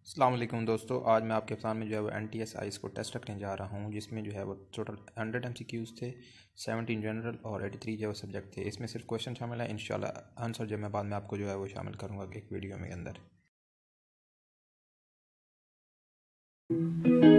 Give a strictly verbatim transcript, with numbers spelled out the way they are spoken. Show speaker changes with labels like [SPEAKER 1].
[SPEAKER 1] अस्सलाम वालेकुम दोस्तों, आज मैं आपके सामने जो है वो एन टी एस आईस को टेस्ट रखने जा रहा हूँ, जिसमें जो है वो total hundred M C Qs थे, सेवनटीन जनरल और एटी थ्री जो है वो सब्जेक्ट थे। इसमें सिर्फ क्वेश्चन शामिल है। इंशाल्लाह आंसर जो मैं बाद में आपको जो है वो शामिल करूँगा एक वीडियो में अंदर।